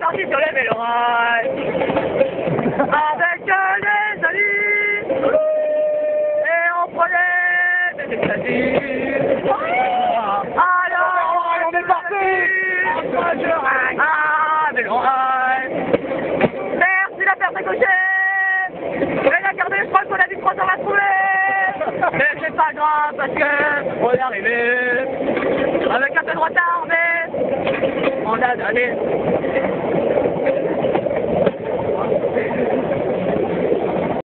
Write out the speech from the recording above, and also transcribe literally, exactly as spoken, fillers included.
parti sur les vélorails avec les amis et on prenait des extasies. Alors on est parti à vélorail. Merci la perte à gaucher. Et la carte je crois qu'on a dit trois on va trouver. Mais c'est pas grave parce que on est arrivé avec un peu de retard mais on a donné.